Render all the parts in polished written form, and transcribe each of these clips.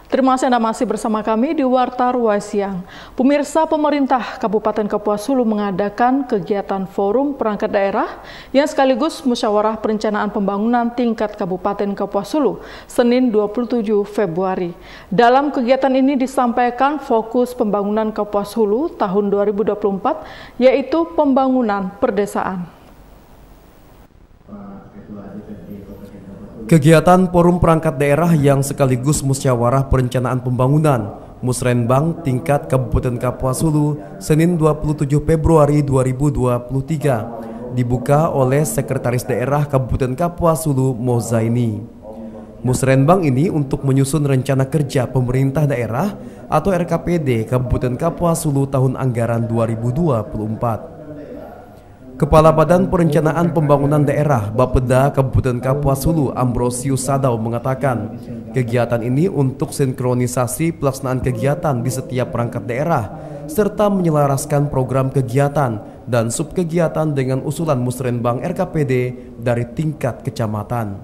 Terima kasih Anda masih bersama kami di Warta Ruai Siang. Pemirsa, pemerintah Kabupaten Kapuas Hulu mengadakan kegiatan forum perangkat daerah yang sekaligus musyawarah perencanaan pembangunan tingkat Kabupaten Kapuas Hulu, Senin 27 Februari. Dalam kegiatan ini disampaikan fokus pembangunan Kapuas Hulu tahun 2024, yaitu pembangunan perdesaan. Kegiatan Forum Perangkat Daerah yang sekaligus musyawarah perencanaan pembangunan Musrenbang tingkat Kabupaten Kapuas Hulu Senin 27 Februari 2023 dibuka oleh Sekretaris Daerah Kabupaten Kapuas Hulu Mozaini. Musrenbang ini untuk menyusun rencana kerja pemerintah daerah atau RKPD Kabupaten Kapuas Hulu tahun anggaran 2024. Kepala Badan Perencanaan Pembangunan Daerah Bapeda Kabupaten Kapuas Hulu Ambrosius Sadau mengatakan kegiatan ini untuk sinkronisasi pelaksanaan kegiatan di setiap perangkat daerah serta menyelaraskan program kegiatan dan subkegiatan dengan usulan Musrenbang RKPD dari tingkat kecamatan.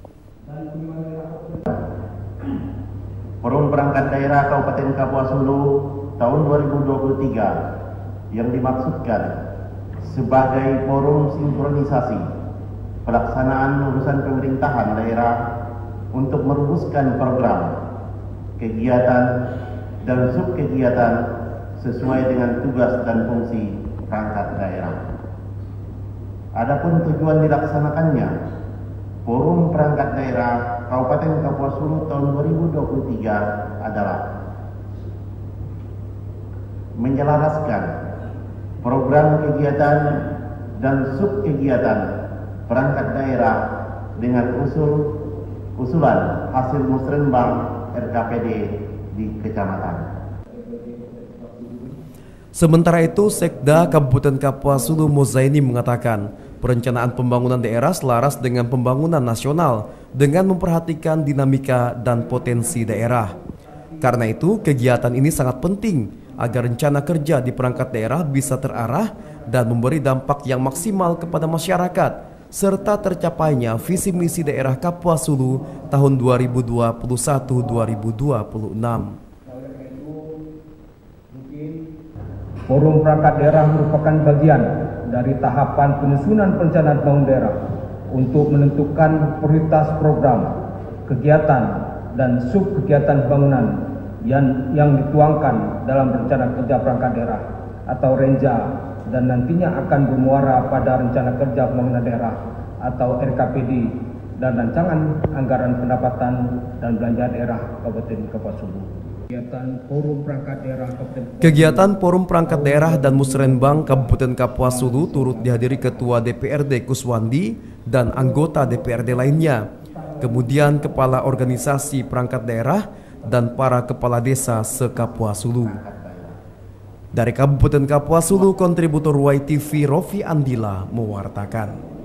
Forum Perangkat Daerah Kabupaten Kapuas Hulu tahun 2023 yang dimaksudkan sebagai forum sinkronisasi pelaksanaan urusan pemerintahan daerah untuk merumuskan program, kegiatan, dan subkegiatan sesuai dengan tugas dan fungsi perangkat daerah. Adapun tujuan dilaksanakannya Forum Perangkat Daerah Kabupaten Kapuas Hulu tahun 2023 adalah menyelaraskan program kegiatan dan subkegiatan perangkat daerah dengan usulan hasil Musrenbang RKPD di kecamatan. Sementara itu, Sekda Kabupaten Kapuas Hulu Mozaini mengatakan perencanaan pembangunan daerah selaras dengan pembangunan nasional dengan memperhatikan dinamika dan potensi daerah. Karena itu, kegiatan ini sangat penting agar rencana kerja di perangkat daerah bisa terarah dan memberi dampak yang maksimal kepada masyarakat, serta tercapainya visi misi daerah Kapuas Hulu tahun 2021-2026. Forum Perangkat Daerah merupakan bagian dari tahapan penyusunan perencanaan pembangunan daerah untuk menentukan prioritas program, kegiatan, dan subkegiatan pembangunan yang dituangkan dalam rencana kerja perangkat daerah atau RENJA dan nantinya akan bermuara pada rencana kerja pembangunan daerah atau RKPD dan rancangan anggaran pendapatan dan belanja daerah Kabupaten Kapuas Hulu. Kegiatan Forum Perangkat Daerah dan Musrenbang Kabupaten Kapuas Hulu turut dihadiri Ketua DPRD Kuswandi dan anggota DPRD lainnya, kemudian Kepala Organisasi Perangkat Daerah dan para kepala desa se-Kapuas Hulu. Dari Kabupaten Kapuas Hulu, kontributor YTV Rofi Andila mewartakan.